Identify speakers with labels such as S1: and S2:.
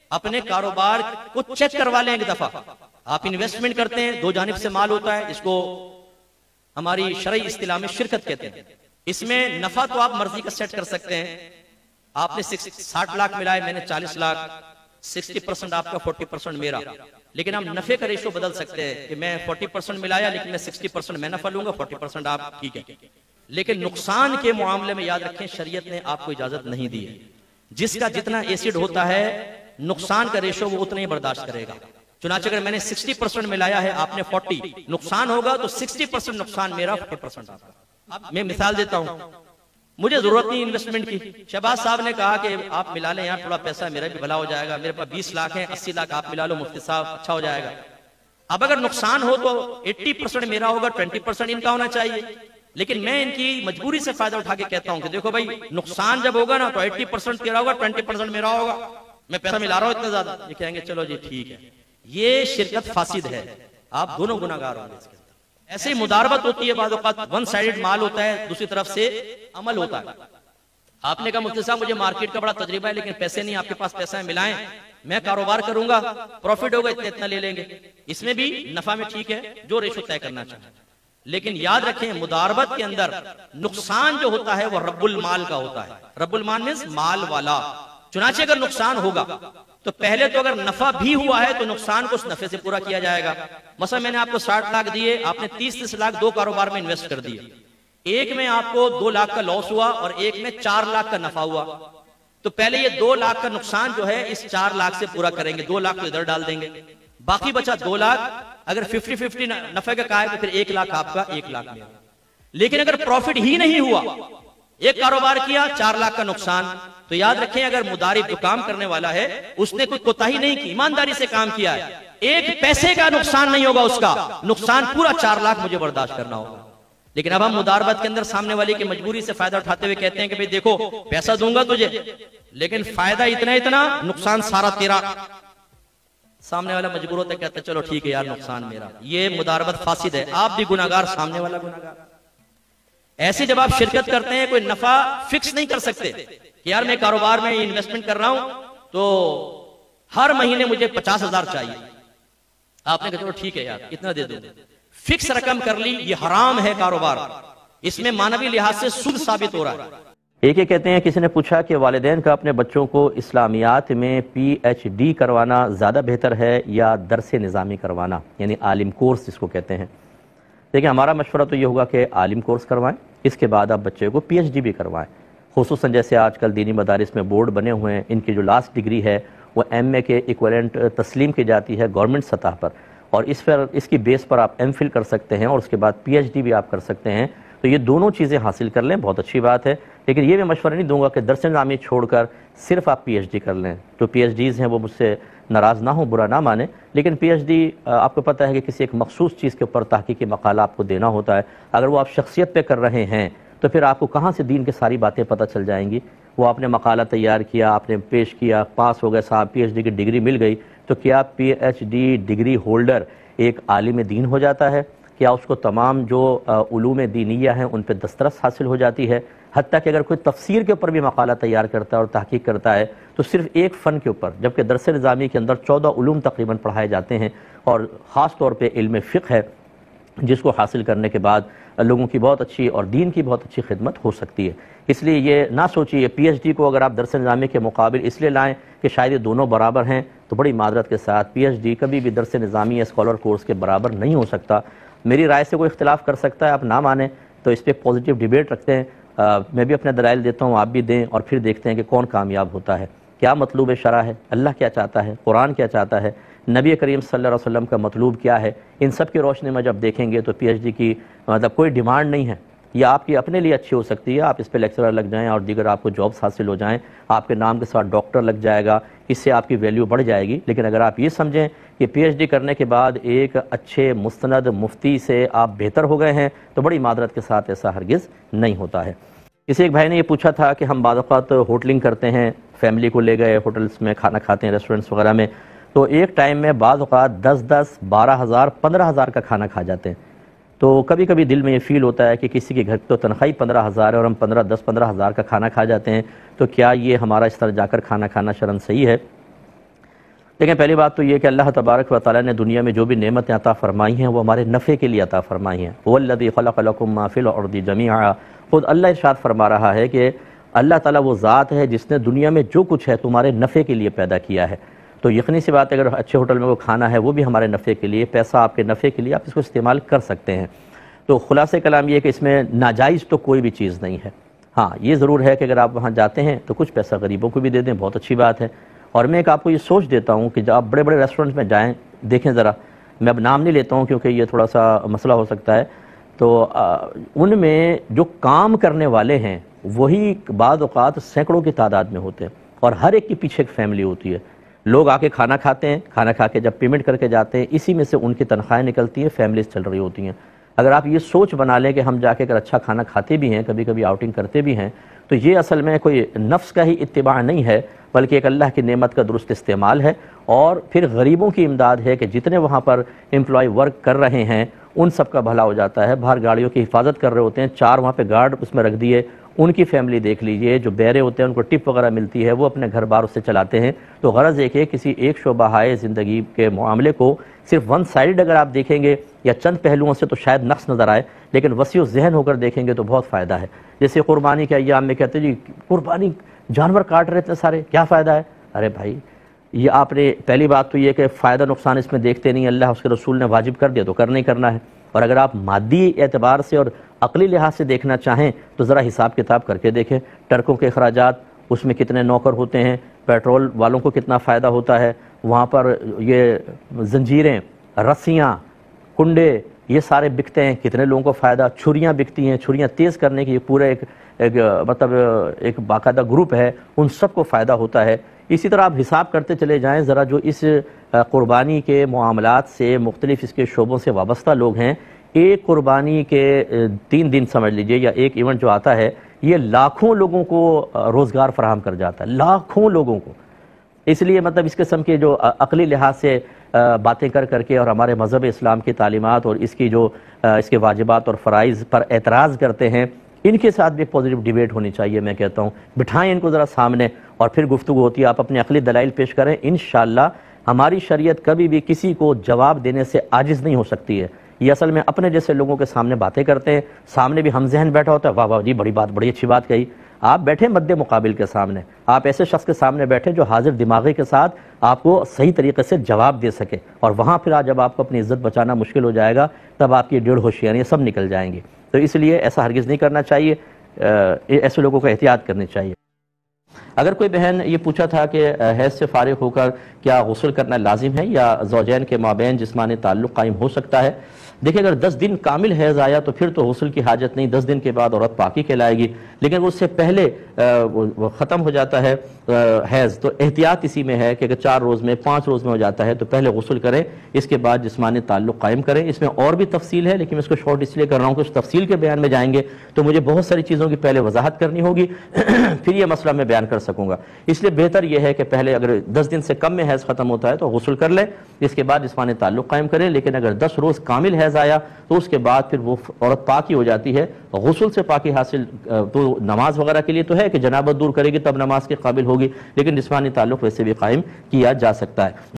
S1: اپنے کاروبار کو چیک کروا لیں ایک دفعہ. آپ انویسٹمنٹ کرتے ہیں، دو جانب سے مال ہوتا ہے، اس کو ہماری شرعی اصطلاح میں شرکت کہتے ہیں. اس میں نفع تو آپ مرضی کا سیٹ کر سکتے ہیں. آپ نے 60 لاکھ ملائے، میں نے 40 لاکھ، 60% آپ کا 40% میرا. لیکن ہم نفع کا ریشو بدل سکتے ہیں کہ میں 40% ملایا لیکن میں 60% میں نفع لوں گا، 40% آپ. ٹھیک ہے. لیکن نقصان کے معاملے میں یاد رکھیں شریعت نے آپ کو اجازت نہیں دی ہے. جس کا جتنا ایسڈ ہوتا ہے نقصان کا ریشو وہ اتنا ہی برداشت کرے گا. چنانچہ اگر میں نے 60% ملایا ہے، آپ نے 40، نقصان ہوگا تو 60% نقصان میرا، 40% آپ کا. میں مثال دیتا ہوں، مجھے ضرورت نہیں انویسٹمنٹ کی. شہباز صاحب نے کہا کہ آپ ملا لیں یار، تھوڑا پیسہ میرا بھی بھلا ہو جائے گا، میرے پاس 20 لاکھ ہیں، 80 لاکھ آپ ملا لو مفتی صاحب، اچھا ہو جائے گا. اب اگر نقصان ہو تو 80% میرا ہوگا، 20% ان کا ہونا چاہیے. لیکن میں ان کی مجبوری سے فائدہ اٹھا کے کہتا ہوں کہ دیکھو بھائی، نقصان جب ہوگا نا تو 80% تیرا ہوگا، 20% میرا ہوگا. میں پیسہ ملا رہا ہوں اتنا زیادہ. یہ کہیں گے چلو جی ٹھیک ہے. یہ شرکت فاسد ہے، آپ دونوں گناہگار ہوں گے. ایسے ہی مداربت ہوتی ہے، بعض اوقات ون سائیڈڈ مال ہوتا ہے، دوسری طرف سے عمل ہوتا ہے. آپ نے کہا مفتی صاحب مجھے مارکیٹ کا بڑا تجربہ ہے لیکن پیسے نہیں، آپ کے پاس پیسہ ہے، ملائیں، میں کاروبار کروں گا، پروفٹ ہوگا اتنا لے لیں گے. اس میں بھی نفع میں ٹھیک ہے، جو ریشو طے کرنا چاہیے. لیکن یاد رکھیں مداربت کے اندر نقصان جو ہوتا ہے وہ رب المال کا ہوتا ہے. رب المال means مال والا. چنانچہ اگر نقصان ہوگا تو پہلے تو اگر نفع بھی ہوا ہے تو نقصان کو اس نفع سے پورا کیا جائے گا. مثلا میں نے آپ کو 60 لاکھ دیے، آپ نے 30 لاکھ دو کاروبار میں انویسٹ کر دیے. ایک میں آپ کو 2 لاکھ کا لاس ہوا اور ایک میں 4 لاکھ کا نفع ہوا. تو پہلے یہ 2 لاکھ کا نقصان جو ہے اس 4 لاکھ سے پورا کریں گے. 2 لاکھ تو ادھر ڈال دیں گے، باقی بچا 2 لاکھ. اگر 50-50 نفع کا کہا ہے تو پھر 1 لاکھ آپ کا، 1 لاکھ میرا. لیکن اگر پروفٹ ہی نہیں ہوا، ایک کاروبار کیا 4 لاکھ کا نقصان، تو یاد رکھیں اگر مدارب جو کام کرنے والا ہے اس نے کوئی کوتاہی نہیں کی، ایمانداری سے کام کیا ہے، ایک پیسے کا نقصان نہیں ہوگا، اس کا نقصان پورا 4 لاکھ مجھے برداشت کرنا ہوگا. لیکن اب ہم مداربت کے اندر سامنے والے کی مجبوری سے فائدہ اٹھاتے ہوئے کہتے ہیں کہ بھئی دیکھو پیسہ دوں گا تجھے لیکن فائدہ اتنا نقصان سارا تیرا. سامنے والا مجبور ہوتا ہے، کہتا ہے چلو ٹھیک ہے یار نقصان میرا. یہ مداربت فاسد ہے، آپ بھی گناہگار، سامنے والا گناہگار. ایسے جب آپ شرکت کرتے ہیں کوئی نفع فکس نہیں کر سکتے کہ یار میں کاروبار میں انویسٹمنٹ کر رہا ہوں تو ہر مہینے مجھے 50,000 چاہیے. آپ نے کہا چلو ٹھیک ہے یار اتنا دے دو، فکس رقم کر لی. یہ حرام ہے کاروبار، اس میں معنوی لحاظ سے سود ثابت ہو رہا ہے.
S2: ایک یہ کہتے ہیں کسی نے پوچھا کہ والدین کا اپنے بچوں کو اسلامیات میں PhD کروانا زیادہ بہتر ہے یا درس نظامی کروانا، یعنی عالم کورس جس کو کہتے ہیں. دیکھیں ہمارا مشورہ تو یہ ہوگا کہ عالم کورس کروائیں، اس کے بعد آپ بچے کو PhD بھی کروائیں. خصوصاً جیسے آج کل دینی مدارس میں بورڈ بنے ہوئے ہیں، ان کی جو لاسٹ ڈگری ہے وہ MA کے ایکویلنٹ تسلیم کی جاتی ہے گورنمنٹ سطح پر، اور اس کی بیس پر آپ MPhil کر سکتے ہیں اور اس کے بعد PhD بھی آپ کر سکتے ہیں. تو یہ دونوں چیزیں حاصل کر لیں، بہت اچھی بات ہے. لیکن یہ میں مشورہ نہیں دوں گا کہ درس نظامی چھوڑ کر صرف آپ PhD کر لیں. جو PhDs ہیں وہ مجھ سے ناراض نہ ہوں، برا نہ مانیں، لیکن PhD آپ کو پتہ ہے کہ کسی ایک مخصوص چیز کے اوپر تحقیقی مقالہ آپ کو دینا ہوتا ہے. اگر وہ آپ شخصیت پہ کر رہے ہیں تو پھر آپ کو کہاں سے دین کے ساری باتیں پتہ چل جائیں گی. وہ آپ نے مقالہ تیار کیا، آپ نے پیش کیا، پاس ہو گئے صاحب، PhD کی ڈگری مل گئی، تو کیا PhD ڈگری ہولڈر ایک عالم دین ہو جاتا ہے؟ کیا اس کو تمام جو علوم دینیہ ہیں ان پہ دسترس حاصل ہو جاتی ہے؟ حتیٰ کہ اگر کوئی تفسیر کے اوپر بھی مقالہ تیار کرتا ہے اور تحقیق کرتا ہے تو صرف ایک فن کے اوپر، جبکہ درس نظامی کے اندر 14 علوم تقریباً پڑھائے جاتے ہیں، اور خاص طور پہ علم فقہ ہے جس کو حاصل کرنے کے بعد لوگوں کی بہت اچھی اور دین کی بہت اچھی خدمت ہو سکتی ہے. اس لیے یہ نہ سوچیے PhD کو اگر آپ درس نظامی کے مقابل اس لیے لائیں کہ شاید یہ دونوں برابر ہیں، تو بڑی معذرت کے ساتھ PhD کبھی بھی درس نظامی یا اسکالر کورس کے برابر نہیں ہو سکتا. میری رائے سے کوئی اختلاف کر سکتا ہے، آپ نہ مانیں تو اس پہ پازیٹیو ڈیبیٹ رکھتے ہیں. میں بھی اپنے دلائل دیتا ہوں، آپ بھی دیں، اور پھر دیکھتے ہیں کہ کون کامیاب ہوتا ہے. کیا مطلوب شرع ہے، اللہ کیا چاہتا ہے، قرآن کیا چاہتا ہے، نبی کریم صلی اللہ علیہ وسلم کا مطلوب کیا ہے. ان سب کی روشنی میں جب دیکھیں گے تو PhD کی مطلب کوئی ڈیمانڈ نہیں ہے. یہ آپ کی اپنے لیے اچھی ہو سکتی ہے، آپ اس پہ لیکچرر لگ جائیں اور دیگر آپ کو جابس حاصل ہو جائیں، آپ کے نام کے ساتھ ڈاکٹر لگ جائے گا، اس سے آپ کی ویلیو بڑھ جائے گی. لیکن اگر آپ یہ سمجھیں کہ PhD کرنے کے بعد ایک اچھے مستند مفتی سے آپ بہتر ہو گئے ہیں تو بڑی معذرت کے ساتھ ایسا ہرگز نہیں ہوتا ہے. کسی ایک بھائی نے یہ پوچھا تھا کہ ہم بعض اوقات ہوٹلنگ کرتے ہیں، فیملی کو لے گئے ہوٹلز میں کھانا کھاتے ہیں، ریسٹورنٹس وغیرہ میں، تو ایک ٹائم میں بعض اوقات 10,000 12,000 15,000 کا کھانا کھا جاتے ہیں. تو کبھی کبھی دل میں یہ فیل ہوتا ہے کہ کسی کے گھر تو تنخواہ 15,000 ہے اور ہم 15,000 کا کھانا کھا جاتے ہیں، تو کیا یہ ہمارا اس طرح جا کر کھانا کھانا شرعاً صحیح ہے؟ دیکھیں پہلی بات تو یہ کہ اللہ تبارک و تعالیٰ نے دنیا میں جو بھی نعمتیں عطا فرمائی ہیں وہ ہمارے نفع کے لیے عطا فرمائی ہیں. وَالَّذِي خَلَقَ لَكُم مَّا فِي الْأَرْضِ جَمِيعًا. خود اللہ ارشاد فرما رہا ہے کہ اللہ تعالیٰ وہ ذات ہے جس نے دنیا میں جو کچھ ہے تمہارے نفع کے لیے پیدا کیا ہے. تو یقینی سی بات ہے اگر اچھے ہوٹل میں کوئی کھانا ہے وہ بھی ہمارے نفع کے لیے، پیسہ آپ کے نفع کے لیے، آپ اس کو استعمال کر سکتے ہیں. تو خلاصہ کلام یہ ہے کہ اس میں ناجائز تو کوئی بھی چیز نہیں ہے. ہاں یہ ضرور ہے کہ اگر آپ وہاں جاتے ہیں تو کچھ پیسہ غریبوں کو بھی دے دیں، بہت اچھی بات ہے. اور میں ایک آپ کو یہ سوچ دیتا ہوں کہ جب آپ بڑے بڑے ریسٹورنٹس میں جائیں، دیکھیں ذرا، میں اب نام نہیں لیتا ہوں کیونکہ یہ تھوڑا سا مسئلہ ہو سکتا ہے، تو ان میں جو کام کرنے والے ہیں وہی بعض اوقات سینکڑوں کی تعداد میں ہوتے ہیں اور ہر ایک کے پیچھے ایک فیملی ہوتی ہے. لوگ آ کے کھانا کھاتے ہیں، کھانا کھا کے جب پیمنٹ کر کے جاتے ہیں اسی میں سے ان کی تنخواہیں نکلتی ہیں، فیملیز چل رہی ہوتی ہیں. اگر آپ یہ سوچ بنا لیں کہ ہم جا کے اگر اچھا کھانا کھاتے بھی ہیں، کبھی کبھی آؤٹنگ کرتے بھی ہیں، تو یہ اصل میں کوئی نفس کا ہی اتباع نہیں ہے بلکہ ایک اللہ کی نعمت کا درست استعمال ہے. اور پھر غریبوں کی امداد ہے کہ جتنے وہاں پر امپلائی ورک کر رہے ہیں ان سب کا بھلا ہو جاتا ہے. باہر گاڑیوں کی حفاظت کر رہے ہوتے ہیں، 4 وہاں پہ گارڈ اس میں رکھ دیے، ان کی فیملی دیکھ لیجئے، جو بیرے ہوتے ہیں ان کو ٹپ وغیرہ ملتی ہے، وہ اپنے گھر بار اس سے چلاتے ہیں. تو غرض ایک ہے کسی ایک شعبہ زندگی کے معاملے کو صرف ون سائیڈ اگر آپ دیکھیں گے یا چند پہلوؤں سے تو شاید نقص نظر آئے، لیکن وسیع ذہن ہو کر دیکھیں گے تو بہت فائدہ ہے. جیسے قربانی کے ایام میں کہتے ہیں جی قربانی جانور کاٹ رہے تھے سارے، کیا فائدہ ہے؟ ارے بھائی یہ آپ نے پہلی بات تو یہ کہ فائدہ نقصان اس میں دیکھتے نہیں، اللہ اس کے رسول نے واجب کر دیا تو کرنا ہی کرنا ہے. اور اگر آپ مادی اعتبار سے اور عقلی لحاظ سے دیکھنا چاہیں تو ذرا حساب کتاب کر کے دیکھیں، ٹرکوں کے اخراجات، اس میں کتنے نوکر ہوتے ہیں، پیٹرول والوں کو کتنا فائدہ ہوتا ہے، وہاں پر یہ زنجیریں، رسیاں، کنڈے، یہ سارے بکتے ہیں، کتنے لوگوں کو فائدہ، چھریاں بکتی ہیں، چھریاں تیز کرنے کی پورا ایک باقاعدہ گروپ ہے، ان سب کو فائدہ ہوتا ہے. اسی طرح آپ حساب کرتے چلے جائیں ذرا، جو اس قربانی کے معاملات سے مختلف اس کے شعبوں سے وابستہ لوگ ہیں، ایک قربانی کے 3 دن سمجھ لیجئے یا ایک ایونٹ جو آتا ہے یہ لاکھوں لوگوں کو روزگار فراہم کر جاتا ہے، لاکھوں لوگوں کو. اس لیے مطلب اس قسم کے جو عقلی لحاظ سے باتیں کر کے اور ہمارے مذہب اسلام کی تعلیمات اور اس کی جو اس کے واجبات اور فرائض پر اعتراض کرتے ہیں، ان کے ساتھ بھی ایک پازیٹیو ڈیبیٹ ہونی چاہیے. میں کہتا ہوں بٹھائیں ان کو ذرا سامنے اور پھر گفتگو ہوتی ہے، آپ اپنے عقلی دلائل پیش کریں. انشاءاللہ ہماری شریعت کبھی بھی کسی کو جواب دینے سے عاجز نہیں ہو سکتی ہے. یہ اصل میں اپنے جیسے لوگوں کے سامنے باتیں کرتے ہیں، سامنے بھی ہم ذہن بیٹھا ہوتا ہے، واہ واہ جی بڑی بات، بڑی اچھی بات کہی. آپ بیٹھے مد مقابل کے سامنے، آپ ایسے شخص کے سامنے بیٹھے جو حاضر دماغی کے ساتھ آپ کو صحیح طریقے سے جواب دے سکے، اور وہاں پھر جب آپ کو اپنی عزت بچانا مشکل ہو جائے گا تب آپ کی 1.5 ہوشیاریاں سب نکل جائیں گی. تو اس لیے ایسا ہرگز نہیں کرنا چاہیے، ایسے لوگوں کو احتیاط کرنی چاہیے. اگر کوئی بہن یہ پوچھا تھا کہ حیض سے فارغ ہو کر کیا غسل کرنا لازم ہے یا زوجین کے مابین جسمانی تعلق قائم ہو سکتا ہے؟ دیکھیں اگر 10 دن کامل حیض آیا تو پھر تو غسل کی حاجت نہیں، 10 دن کے بعد عورت پاکی کہلائے گی. لیکن اس سے پہلے ختم ہو جاتا ہے حیض تو احتیاط اسی میں ہے کہ اگر 4 روز میں 5 روز میں ہو جاتا ہے تو پہلے غسل کریں، اس کے بعد جسمانی تعلق قائم کریں. اس میں اور بھی تفصیل ہے لیکن میں اس کو شارٹ اس لیے کر رہا ہوں کہ اس تفصیل کے بیان میں جائیں گے تو مجھے بہت ساری چیزوں کی پہلے وضاحت کرنی ہوگی پھر یہ مسئلہ میں بیان کر سکوں گا. اس لیے بہتر یہ ہے کہ پہلے اگر 10 دن سے کم میں حیض ختم ہوتا ہے تو غسل کر لیں، اس کے بعد جسمانی تعلق قائم کریں. لیکن اگر 10 روز کامل حیض آیا تو اس کے بعد پھر وہ عورت پاکی ہو جاتی ہے. غسل سے پاکی حاصل تو نماز وغیرہ کے لیے تو ہے کہ جنابت دور کرے گی تب نماز کے قابل ہوگی، لیکن جسمانی تعلق ویسے بھی قائم کیا جا سکتا ہے.